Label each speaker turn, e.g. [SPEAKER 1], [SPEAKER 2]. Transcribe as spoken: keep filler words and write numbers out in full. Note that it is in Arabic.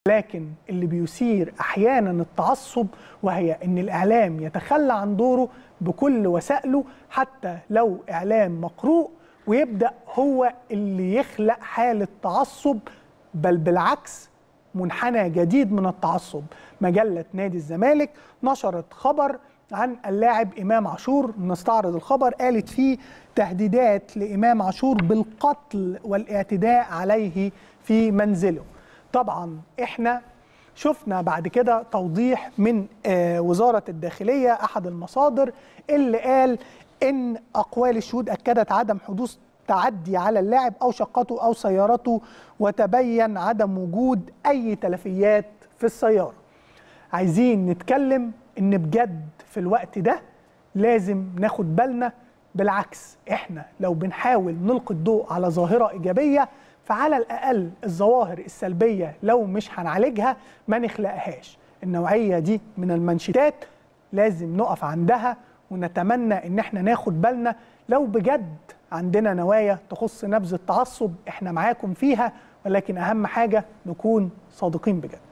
[SPEAKER 1] لكن اللي بيثير احيانا التعصب وهي ان الاعلام يتخلى عن دوره بكل وسائله حتى لو اعلام مقروء، ويبدا هو اللي يخلق حاله تعصب، بل بالعكس منحنى جديد من التعصب. مجله نادي الزمالك نشرت خبر عن اللاعب امام عاشور، نستعرض الخبر. قالت فيه تهديدات لامام عاشور بالقتل والاعتداء عليه في منزله. طبعا احنا شفنا بعد كده توضيح من وزارة الداخلية أحد المصادر اللي قال إن أقوال الشهود أكدت عدم حدوث تعدي على اللاعب أو شقته أو سيارته، وتبين عدم وجود أي تلفيات في السيارة. عايزين نتكلم إن بجد في الوقت ده لازم ناخد بالنا. بالعكس احنا لو بنحاول نلقي الضوء على ظاهرة إيجابية، فعلى الأقل الظواهر السلبية لو مش هنعالجها ما نخلقهاش. النوعية دي من المنشطات لازم نقف عندها، ونتمنى ان احنا ناخد بالنا. لو بجد عندنا نوايا تخص نبذ التعصب احنا معاكم فيها، ولكن اهم حاجة نكون صادقين بجد.